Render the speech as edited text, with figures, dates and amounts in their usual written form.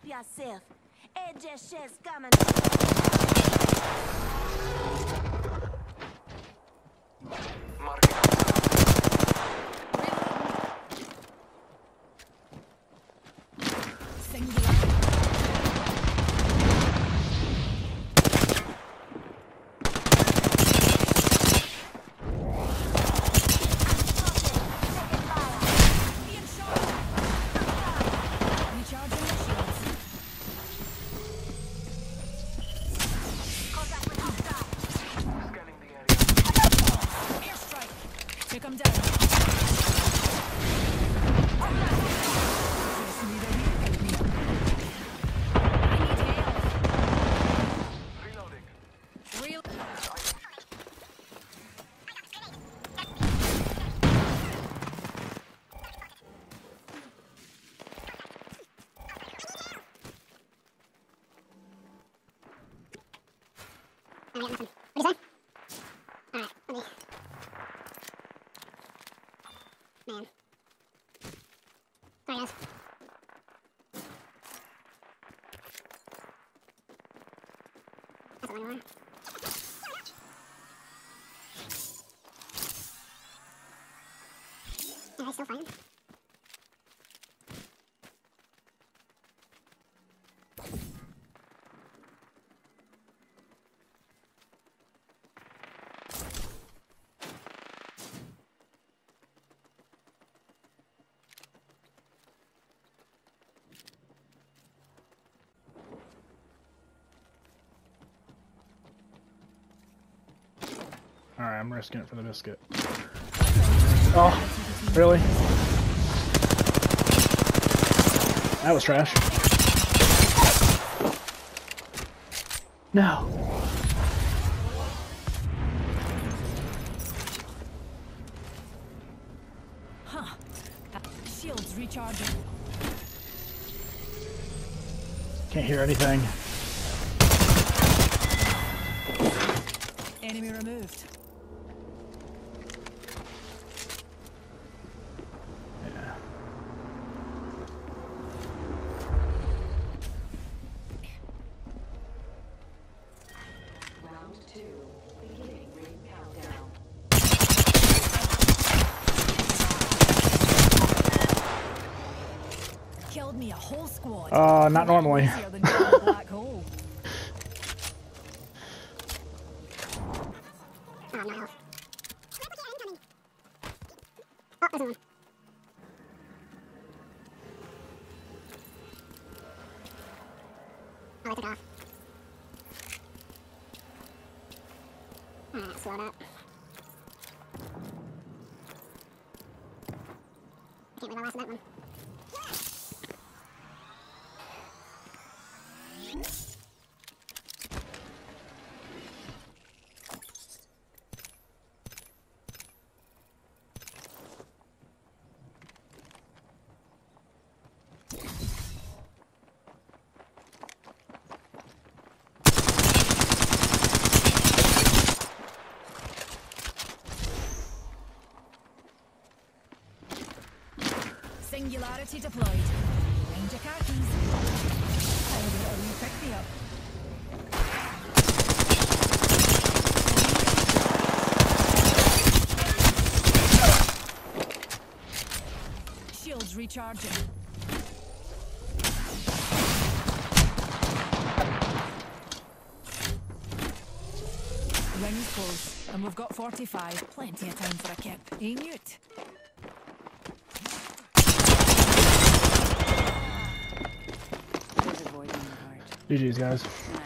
yourself. AJ coming. Man. Sorry, guys. That's a long one. Yeah, he's still fighting. Alright, I'm risking it for the biscuit. Oh, really? That was trash. No. Huh. Shields recharging. Can't hear anything. Enemy removed. Yeah. Round 2, beginning ring countdown. Killed me a whole squad. Not normally. Easier than killing a black hole. Oh, no health. Incoming. Oh, there's one. Oh, I took off. Alright, slow it up. I can't believe I lost that one. Singularity deployed. Find your car keys. How will you pick me up? Shields recharging. Ring's close, and we've got 45. Plenty of time for a kip. Ain't it? GG's, guys.